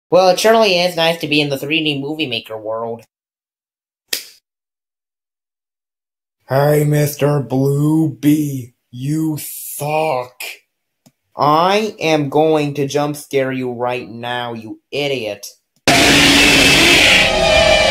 Well, it surely is nice to be in the 3D movie maker world. Hey, Mr. Blue Bee, you suck. I am going to jump scare you right now, you idiot.